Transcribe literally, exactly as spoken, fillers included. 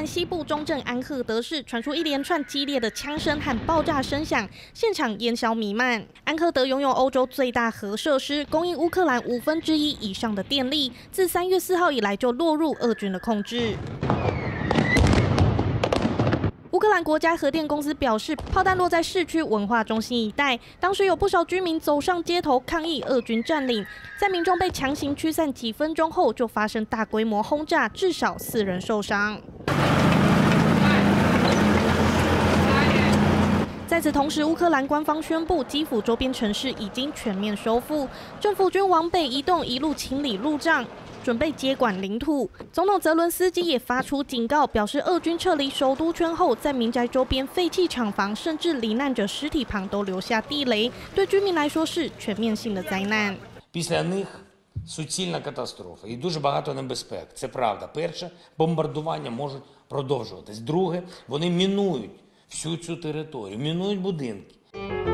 西部中镇安赫德市传出一连串激烈的枪声和爆炸声响，现场烟硝弥漫。安赫德拥有欧洲最大核设施，供应乌克兰五分之一以上的电力，自三月四号以来就落入俄军的控制。乌克兰国家核电公司表示，炮弹落在市区文化中心一带，当时有不少居民走上街头抗议俄军占领，在民众被强行驱散几分钟后，就发生大规模轰炸，至少四人受伤。在此同时，乌克兰官方宣布，基辅周边城市已经全面收复，政府军往北移动，一路清理路障，准备接管领土。总统泽伦斯基也发出警告，表示俄军撤离首都圈后，在民宅周边废弃厂房，甚至罹难者尸体旁都留下地雷，对居民来说是全面性的灾难。 Після них суцільна катастрофа і дуже багато небезпек. Це правда. Перше, бомбардування можуть продовжуватись. Друге, вони мінують всю цю територію, мінують будинки.